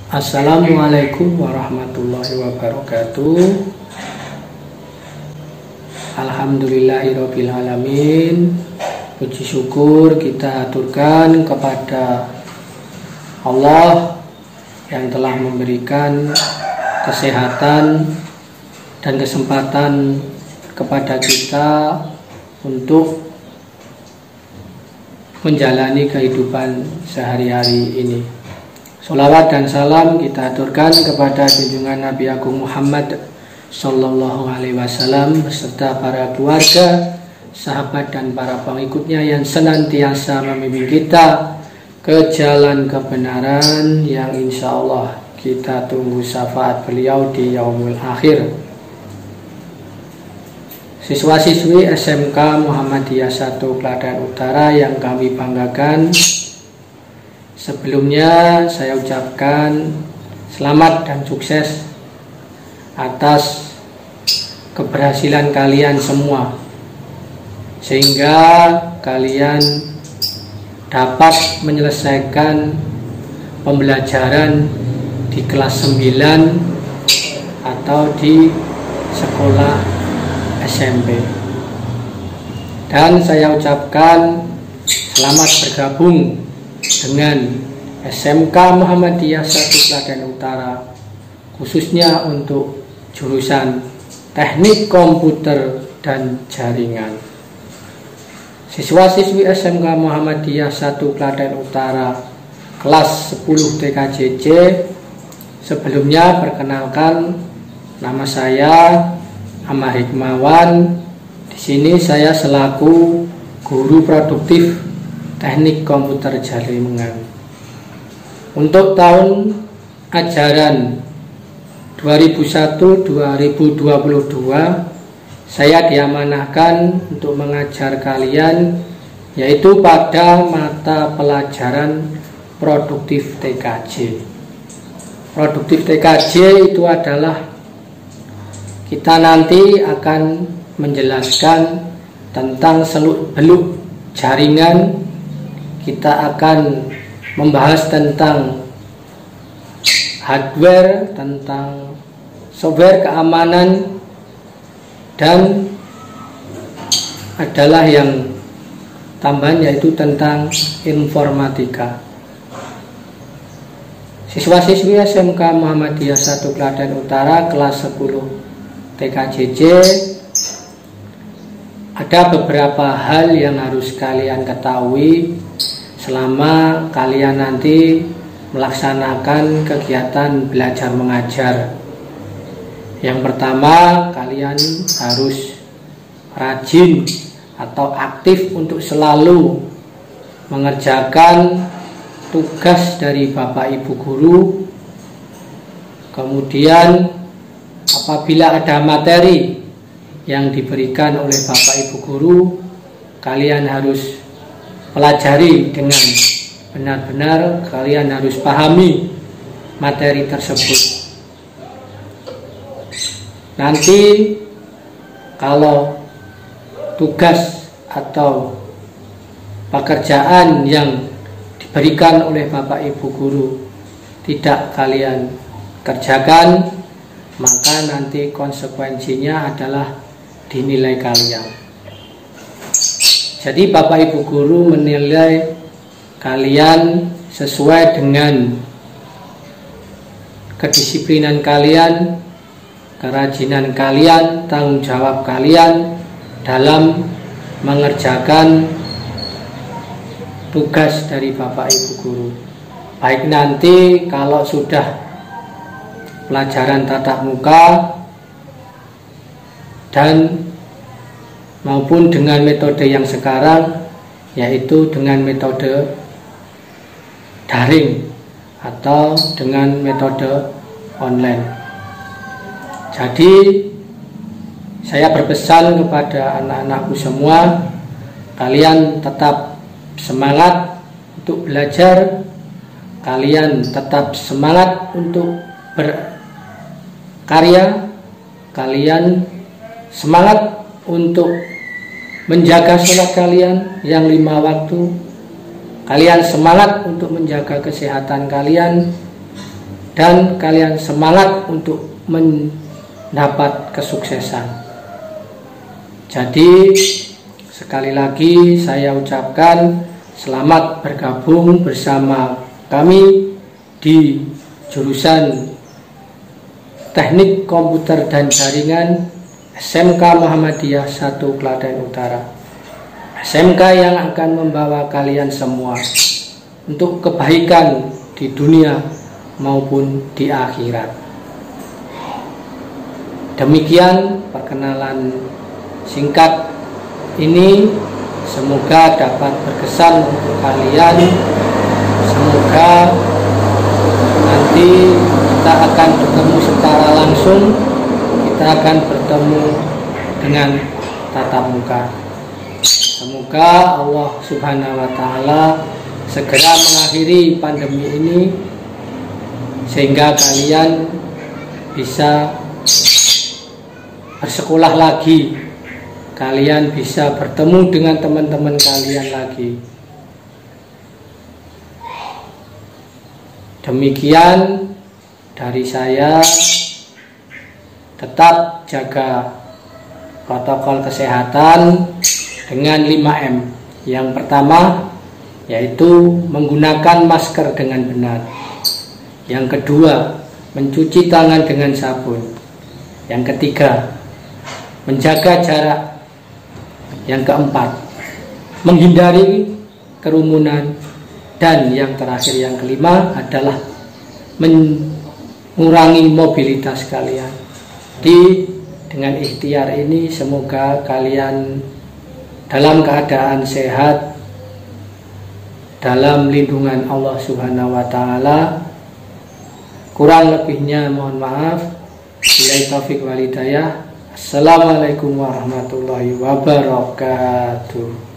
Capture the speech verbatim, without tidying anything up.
Assalamualaikum warahmatullahi wabarakatuh. Alhamdulillahirabbil alamin. Puji syukur kita aturkan kepada Allah yang telah memberikan kesehatan dan kesempatan kepada kita untuk menjalani kehidupan sehari-hari ini. Sholawat dan salam kita aturkan kepada junjungan Nabi Agung Muhammad Sallallahu Alaihi Wasallam beserta para keluarga, sahabat dan para pengikutnya yang senantiasa membimbing kita ke jalan kebenaran yang insya Allah kita tunggu syafaat beliau di yaumul akhir. Siswa-siswi S M K Muhammadiyah satu Klaten Utara yang kami banggakan, sebelumnya saya ucapkan selamat dan sukses atas keberhasilan kalian semua, sehingga kalian dapat menyelesaikan pembelajaran di kelas sembilan atau di sekolah S M P. Dan saya ucapkan selamat bergabung dengan S M K Muhammadiyah satu Klaten Utara, khususnya untuk jurusan Teknik Komputer dan Jaringan. Siswa-siswi S M K Muhammadiyah satu Klaten Utara kelas sepuluh T K J C, sebelumnya perkenalkan, nama saya Ahmad Hikmawan. Di sini saya selaku guru produktif Teknik Komputer Jaringan. Untuk tahun ajaran dua ribu satu dua ribu dua puluh dua saya diamanahkan untuk mengajar kalian, yaitu pada mata pelajaran produktif T K J. Produktif T K J itu adalah kita nanti akan menjelaskan tentang seluk-beluk jaringan. Kita akan membahas tentang hardware, tentang software keamanan, dan adalah yang tambahan yaitu tentang informatika. Siswa-siswi S M K Muhammadiyah satu Klaten Utara kelas sepuluh T K J C, ada beberapa hal yang harus kalian ketahui selama kalian nanti melaksanakan kegiatan belajar mengajar. Yang pertama, kalian harus rajin atau aktif untuk selalu mengerjakan tugas dari Bapak Ibu guru. Kemudian apabila ada materi yang diberikan oleh Bapak Ibu guru, kalian harus pelajari dengan benar-benar, kalian harus pahami materi tersebut. Nanti kalau tugas atau pekerjaan yang diberikan oleh Bapak Ibu guru tidak kalian kerjakan, maka nanti konsekuensinya adalah dinilai kalian. Jadi Bapak Ibu guru menilai kalian sesuai dengan kedisiplinan kalian, kerajinan kalian, tanggung jawab kalian dalam mengerjakan tugas dari Bapak Ibu guru. Baik nanti kalau sudah pelajaran tatap muka dan maupun dengan metode yang sekarang, yaitu dengan metode daring atau dengan metode online. Jadi saya berpesan kepada anak-anakku semua, kalian tetap semangat untuk belajar, kalian tetap semangat untuk berkarya, kalian semangat untuk menjaga sholat kalian yang lima waktu, kalian semangat untuk menjaga kesehatan kalian, dan kalian semangat untuk mendapat kesuksesan. Jadi sekali lagi saya ucapkan selamat bergabung bersama kami di jurusan Teknik Komputer dan Jaringan S M K Muhammadiyah satu Klaten Utara. S M K yang akan membawa kalian semua untuk kebaikan di dunia maupun di akhirat. Demikian perkenalan singkat ini, semoga dapat berkesan untuk kalian. Semoga nanti kita akan bertemu secara langsung, kita akan bertemu dengan tatap muka. Semoga Allah Subhanahu wa Ta'ala segera mengakhiri pandemi ini sehingga kalian bisa bersekolah lagi, kalian bisa bertemu dengan teman-teman kalian lagi. Demikian dari saya, tetap jaga protokol kesehatan dengan lima M. Yang pertama yaitu menggunakan masker dengan benar. Yang kedua, mencuci tangan dengan sabun. Yang ketiga, menjaga jarak. Yang keempat, menghindari kerumunan. Dan yang terakhir, yang kelima adalah mengurangi mobilitas kalian. Di dengan ikhtiar ini semoga kalian dalam keadaan sehat, dalam lindungan Allah Subhanahu wa Ta'ala. Kurang lebihnya mohon maaf. Billahi taufiq wal hidayah. Assalamualaikum warahmatullahi wabarakatuh.